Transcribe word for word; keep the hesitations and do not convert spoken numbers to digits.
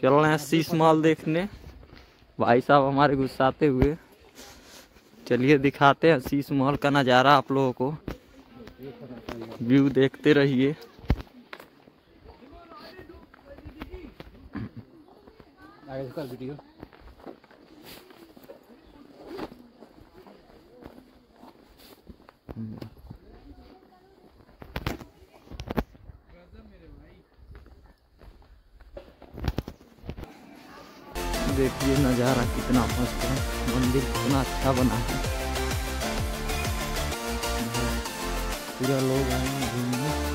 चल रहे हैं शीश महल देखने। भाई साहब हमारे गुस्साते हुए। चलिए दिखाते हैं शीश महल का नज़ारा आप लोगों को। व्यू देखते रहिए। वीडियो देखिए नज़ारा कितना मस्त है। मंदिर कितना अच्छा बना है। पूरा लोग आए हैं घूमने।